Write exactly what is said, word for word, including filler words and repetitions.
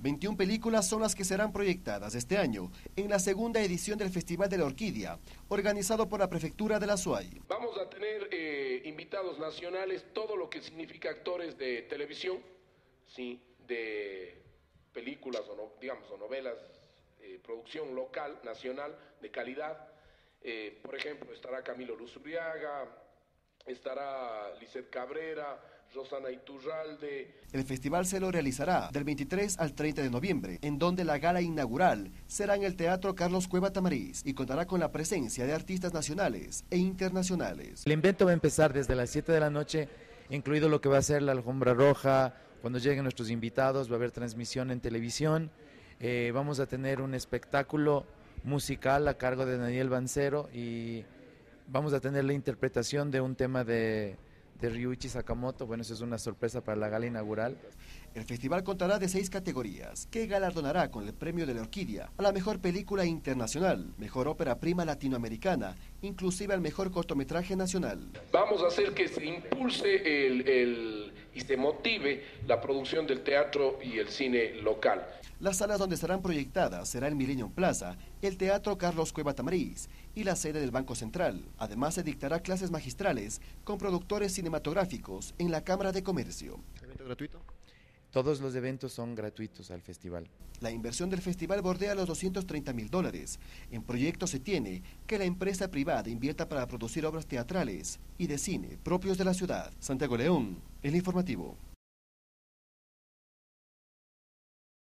veintiuna películas son las que serán proyectadas este año en la segunda edición del Festival de la Orquídea, organizado por la Prefectura de la Azuay. Vamos a tener eh, invitados nacionales, todo lo que significa actores de televisión, sí, de películas o no, digamos, o novelas, eh, producción local, nacional, de calidad. Eh, por ejemplo, estará Camilo Luzuriaga, estará Lisette Cabrera, Rosana Iturralde. El festival se lo realizará del veintitrés al treinta de noviembre, en donde la gala inaugural será en el Teatro Carlos Cueva Tamariz y contará con la presencia de artistas nacionales e internacionales. El evento va a empezar desde las siete de la noche, incluido lo que va a ser la alfombra roja. Cuando lleguen nuestros invitados va a haber transmisión en televisión, eh, vamos a tener un espectáculo musical a cargo de Daniel Bancero y vamos a tener la interpretación de un tema de, de Ryuichi Sakamoto. Bueno, eso es una sorpresa para la gala inaugural. El festival contará de seis categorías, que galardonará con el premio de la Orquídea a la mejor película internacional, mejor ópera prima latinoamericana, inclusive al mejor cortometraje nacional. Vamos a hacer que se impulse el, el, y se motive la producción del teatro y el cine local. Las salas donde estarán proyectadas será el Millennium Plaza, el Teatro Carlos Cueva Tamariz y la sede del Banco Central. Además, se dictará clases magistrales con productores cinematográficos en la Cámara de Comercio. ¿Evento gratuito? Todos los eventos son gratuitos al festival. La inversión del festival bordea los doscientos treinta mil dólares. En proyectos se tiene que la empresa privada invierta para producir obras teatrales y de cine propios de la ciudad. Santiago León, El Informativo.